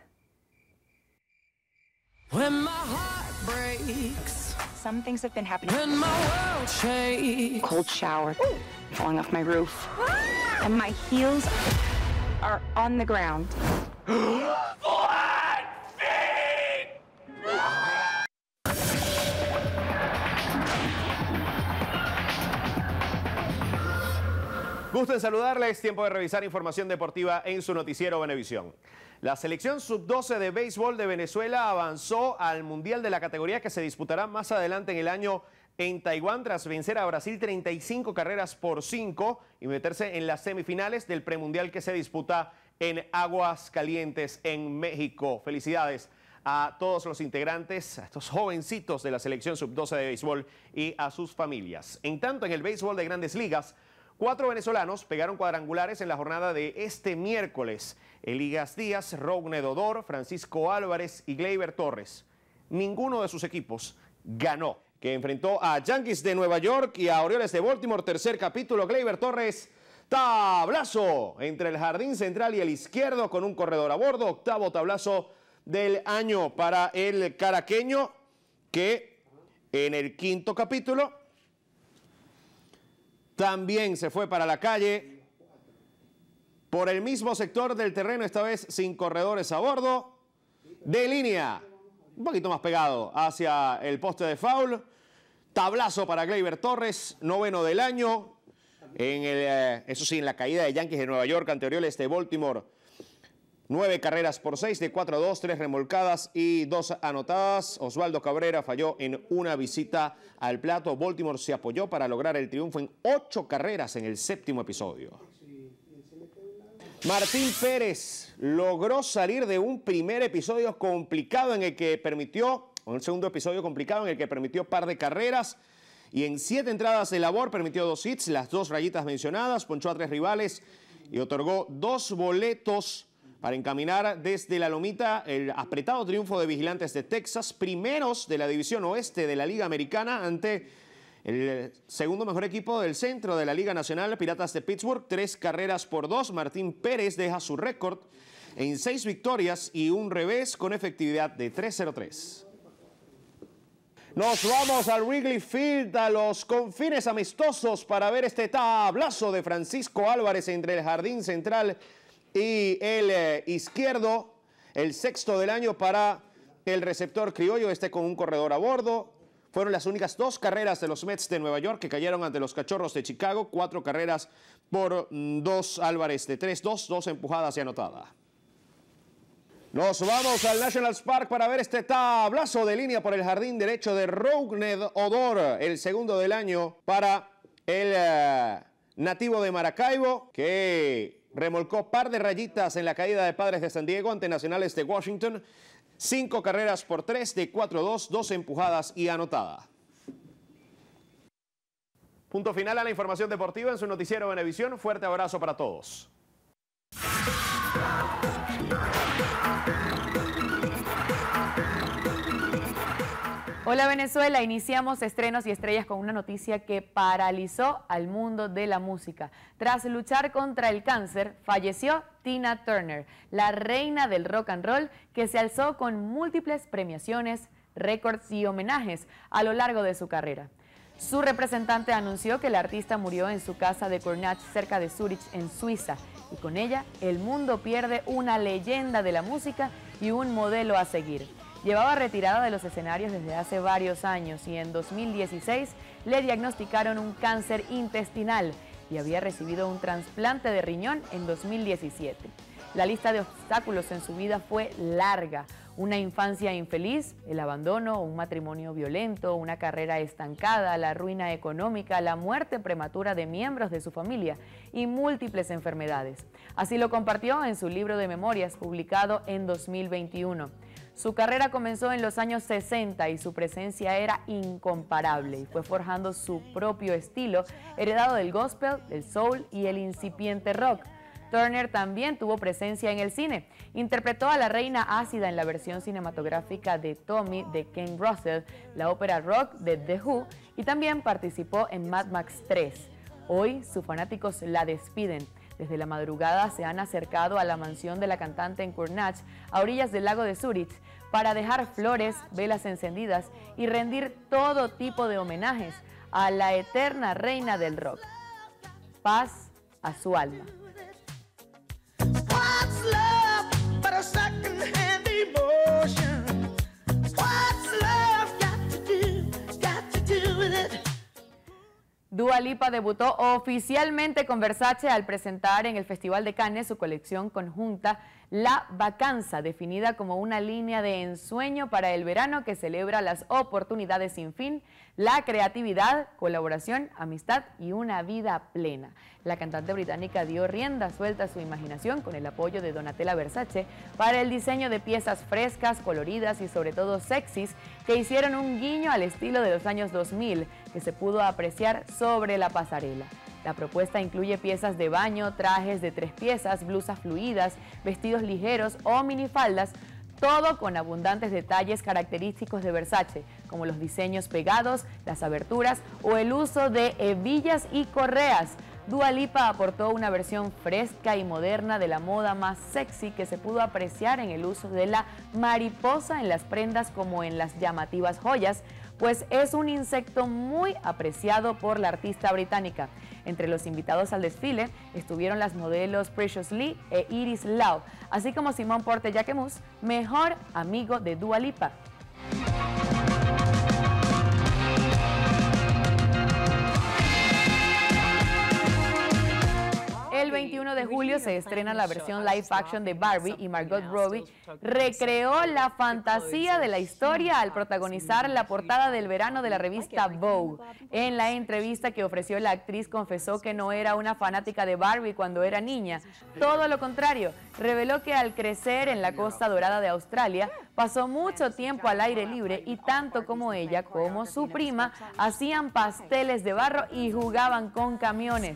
When my heart breaks, some things have been happening. When my world shakes. Cold shower, falling off my roof, and my heels are on the ground. Gusto en saludarles, tiempo de revisar información deportiva en su noticiero Venevisión. La selección sub-12 de béisbol de Venezuela avanzó al Mundial de la categoría que se disputará más adelante en el año en Taiwán tras vencer a Brasil 35 carreras por 5 y meterse en las semifinales del premundial que se disputa en Aguas Calientes en México. Felicidades a todos los integrantes, a estos jovencitos de la selección sub-12 de béisbol y a sus familias. En tanto, en el béisbol de Grandes Ligas, 4 venezolanos pegaron cuadrangulares en la jornada de este miércoles. Elías Díaz, Rougned Odor, Francisco Álvarez y Gleyber Torres. Ninguno de sus equipos ganó, que enfrentó a Yankees de Nueva York y a Orioles de Baltimore. Tercer capítulo, Gleyber Torres, tablazo entre el jardín central y el izquierdo con un corredor a bordo. Octavo tablazo del año para el caraqueño, que en el quinto capítulo también se fue para la calle por el mismo sector del terreno, esta vez sin corredores a bordo, de línea, un poquito más pegado hacia el poste de foul. Tablazo para Gleyber Torres, noveno del año, eso sí, en la caída de Yankees de Nueva York ante Orioles de Baltimore. 9 carreras por 6, de 4-2, 3 remolcadas y 2 anotadas. Osvaldo Cabrera falló en una visita al plato. Baltimore se apoyó para lograr el triunfo en 8 carreras en el séptimo episodio. Martín Pérez logró salir de un primer episodio complicado en el que permitió, o un segundo episodio complicado en el que permitió par de carreras, y en 7 entradas de labor permitió 2 hits, las 2 rayitas mencionadas, ponchó a 3 rivales y otorgó 2 boletos para encaminar desde la lomita el apretado triunfo de Vigilantes de Texas, primeros de la división oeste de la Liga Americana ante el segundo mejor equipo del centro de la Liga Nacional, Piratas de Pittsburgh. 3 carreras por 2. Martín Pérez deja su récord en 6 victorias y un revés con efectividad de 3-0-3. Nos vamos al Wrigley Field, a los confines amistosos, para ver este tablazo de Francisco Álvarez entre el jardín central y el izquierdo. El sexto del año para el receptor criollo, con un corredor a bordo. Fueron las únicas 2 carreras de los Mets de Nueva York que cayeron ante los Cachorros de Chicago. 4 carreras por 2, Álvarez de 3-2, 2 empujadas y anotada. Nos vamos al Nationals Park para ver este tablazo de línea por el jardín derecho de Rougned Odor, el segundo del año para el nativo de Maracaibo, que remolcó par de rayitas en la caída de Padres de San Diego ante Nacionales de Washington. 5 carreras por 3, de 4-2, 2 empujadas y anotada. Punto final a la información deportiva en su noticiero Venevisión. Fuerte abrazo para todos. Hola Venezuela, iniciamos Estrenos y Estrellas con una noticia que paralizó al mundo de la música. Tras luchar contra el cáncer, falleció Tina Turner, la reina del rock and roll, que se alzó con múltiples premiaciones, récords y homenajes a lo largo de su carrera. Su representante anunció que la artista murió en su casa de Cornach, cerca de Zúrich, en Suiza, y con ella el mundo pierde una leyenda de la música y un modelo a seguir. Llevaba retirada de los escenarios desde hace varios años y en 2016 le diagnosticaron un cáncer intestinal y había recibido un trasplante de riñón en 2017. La lista de obstáculos en su vida fue larga: una infancia infeliz, el abandono, un matrimonio violento, una carrera estancada, la ruina económica, la muerte prematura de miembros de su familia y múltiples enfermedades. Así lo compartió en su libro de memorias publicado en 2021. Su carrera comenzó en los años 60 y su presencia era incomparable y fue forjando su propio estilo, heredado del gospel, del soul y el incipiente rock. Turner también tuvo presencia en el cine. Interpretó a la reina ácida en la versión cinematográfica de Tommy de Ken Russell, la ópera rock de The Who, y también participó en Mad Max 3. Hoy sus fanáticos la despiden. Desde la madrugada se han acercado a la mansión de la cantante en Cornach, a orillas del lago de Zúrich, para dejar flores, velas encendidas y rendir todo tipo de homenajes a la eterna reina del rock. Paz a su alma. Dua Lipa debutó oficialmente con Versace al presentar en el Festival de Cannes su colección conjunta La Vacanza, definida como una línea de ensueño para el verano que celebra las oportunidades sin fin, la creatividad, colaboración, amistad y una vida plena. La cantante británica dio rienda suelta a su imaginación con el apoyo de Donatella Versace para el diseño de piezas frescas, coloridas y sobre todo sexys que hicieron un guiño al estilo de los años 2000 que se pudo apreciar sobre la pasarela. La propuesta incluye piezas de baño, trajes de 3 piezas, blusas fluidas, vestidos ligeros o minifaldas, todo con abundantes detalles característicos de Versace, como los diseños pegados, las aberturas o el uso de hebillas y correas. Dua Lipa aportó una versión fresca y moderna de la moda más sexy que se pudo apreciar en el uso de la mariposa en las prendas como en las llamativas joyas, pues es un insecto muy apreciado por la artista británica. Entre los invitados al desfile estuvieron las modelos Precious Lee e Iris Lau, así como Simón Porte Jacquemus, mejor amigo de Dua Lipa. El 21 de julio se estrena la versión live action de Barbie y Margot Robbie recreó la fantasía de la historia al protagonizar la portada del verano de la revista Vogue. En la entrevista que ofreció, la actriz confesó que no era una fanática de Barbie cuando era niña. Todo lo contrario, reveló que al crecer en la Costa Dorada de Australia, pasó mucho tiempo al aire libre y tanto como ella como su prima hacían pasteles de barro y jugaban con camiones.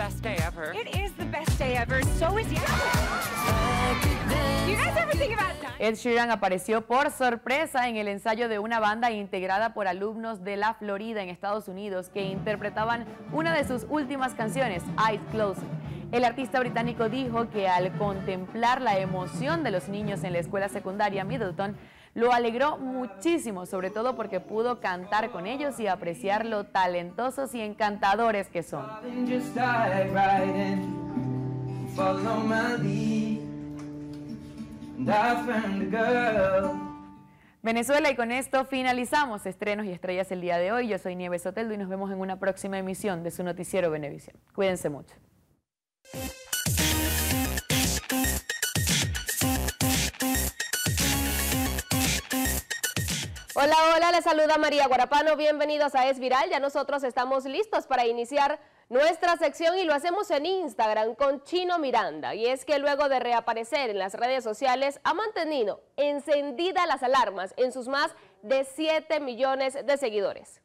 Ed Sheeran apareció por sorpresa en el ensayo de una banda integrada por alumnos de la Florida en Estados Unidos que interpretaban una de sus últimas canciones, Eyes Closed. El artista británico dijo que al contemplar la emoción de los niños en la escuela secundaria Middleton, lo alegró muchísimo, sobre todo porque pudo cantar con ellos y apreciar lo talentosos y encantadores que son. Venezuela, y con esto finalizamos Estrenos y Estrellas el día de hoy. Yo soy Nieves Soteldo y nos vemos en una próxima emisión de su noticiero Venevisión. Cuídense mucho. Hola, hola, les saluda María Guarapano, bienvenidos a Es Viral. Ya nosotros estamos listos para iniciar nuestra sección y lo hacemos en Instagram con Chino Miranda. Y es que luego de reaparecer en las redes sociales ha mantenido encendidas las alarmas en sus más de 7 millones de seguidores.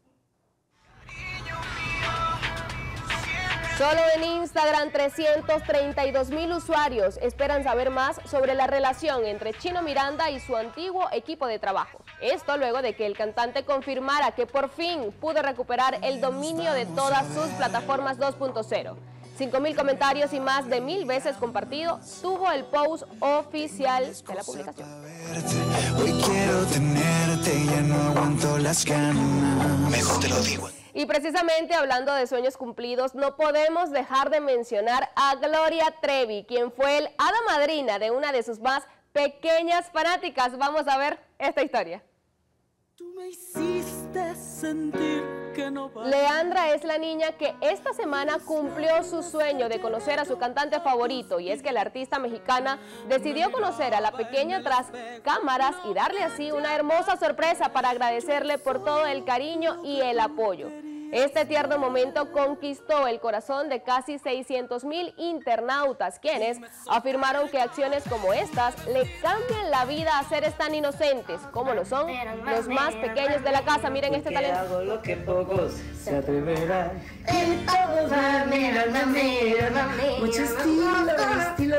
Solo en Instagram 332.000 usuarios esperan saber más sobre la relación entre Chino Miranda y su antiguo equipo de trabajo. Esto luego de que el cantante confirmara que por fin pudo recuperar el dominio de todas sus plataformas 2.0. 5.000 comentarios y más de 1.000 veces compartido tuvo el post oficial de la publicación. Hoy quiero tenerte, ya no aguanto las ganas. Mejor te lo digo. Y precisamente hablando de sueños cumplidos, no podemos dejar de mencionar a Gloria Trevi, quien fue el hada madrina de una de sus más pequeñas fanáticas. Vamos a ver esta historia. Tú me hiciste sentir que no vale. Leandra es la niña que esta semana cumplió su sueño de conocer a su cantante favorito, y es que la artista mexicana decidió conocer a la pequeña tras cámaras y darle así una hermosa sorpresa para agradecerle por todo el cariño y el apoyo. Este tierno momento conquistó el corazón de casi 600.000 internautas, quienes afirmaron que acciones como estas le cambian la vida a seres tan inocentes como lo son los más pequeños de la casa. Miren este talento. Hago lo que pocos se atreverán. En todos me miran, mucho estilo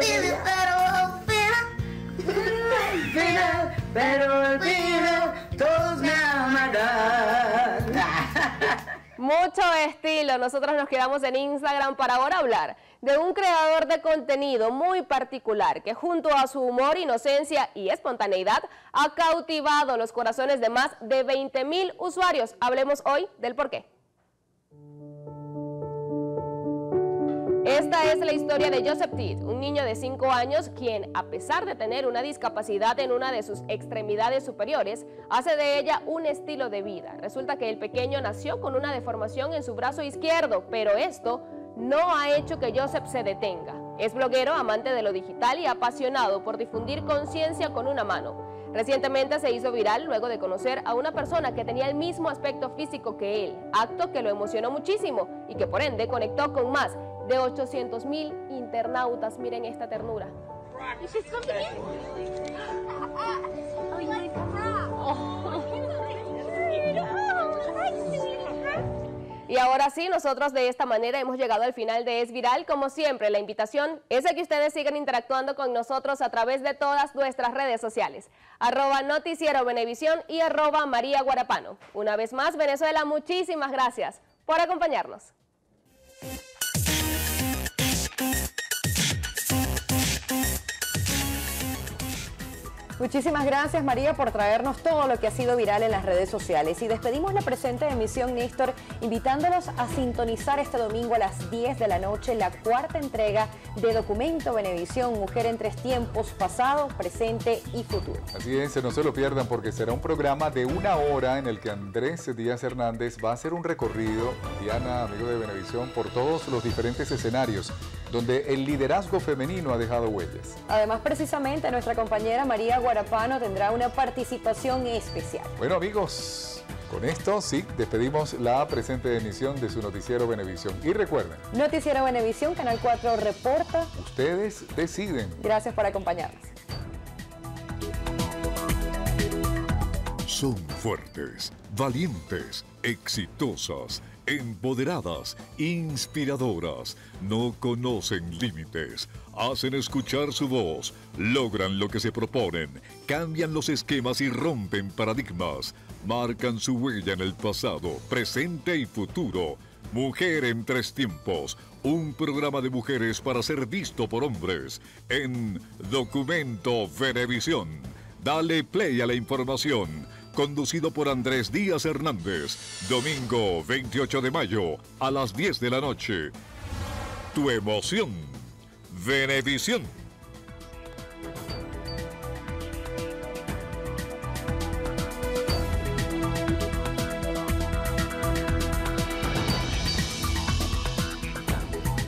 pero al final todos me amarán. Mucho estilo. Nosotros nos quedamos en Instagram para ahora hablar de un creador de contenido muy particular que junto a su humor, inocencia y espontaneidad ha cautivado los corazones de más de 20.000 usuarios. Hablemos hoy del porqué. Esta es la historia de Joseph Teed, un niño de 5 años quien, a pesar de tener una discapacidad en una de sus extremidades superiores, hace de ella un estilo de vida. Resulta que el pequeño nació con una deformación en su brazo izquierdo, pero esto no ha hecho que Joseph se detenga. Es bloguero, amante de lo digital y apasionado por difundir conciencia con una mano. Recientemente se hizo viral luego de conocer a una persona que tenía el mismo aspecto físico que él, acto que lo emocionó muchísimo y que por ende conectó con más de 800.000 internautas. Miren esta ternura. Y ahora sí, nosotros de esta manera hemos llegado al final de Es Viral. Como siempre, la invitación es a que ustedes sigan interactuando con nosotros a través de todas nuestras redes sociales. @Noticiero Venevisión y @María Guarapano. Una vez más, Venezuela, muchísimas gracias por acompañarnos. Muchísimas gracias, María, por traernos todo lo que ha sido viral en las redes sociales. Y despedimos la presente emisión, Néstor, invitándolos a sintonizar este domingo a las 10 de la noche la cuarta entrega de Documento Venevisión, Mujer en Tres Tiempos, pasado, presente y futuro. Así es, no se lo pierdan porque será un programa de 1 hora en el que Andrés Díaz Hernández va a hacer un recorrido, Diana, amigo de Venevisión, por todos los diferentes escenarios donde el liderazgo femenino ha dejado huellas. Además, precisamente, nuestra compañera María Guarapano tendrá una participación especial. Bueno, amigos, con esto sí, despedimos la presente emisión de su Noticiero Venevisión. Y recuerden, Noticiero Venevisión, Canal 4 reporta. Ustedes deciden. Gracias por acompañarnos. Son fuertes, valientes, exitosas, empoderadas, inspiradoras, no conocen límites, hacen escuchar su voz, logran lo que se proponen, cambian los esquemas y rompen paradigmas, marcan su huella en el pasado, presente y futuro. Mujer en Tres Tiempos, un programa de mujeres para ser visto por hombres en Documento Venevisión. Dale play a la información. Conducido por Andrés Díaz Hernández. Domingo 28 de mayo a las 10 de la noche. Tu emoción. Venevisión.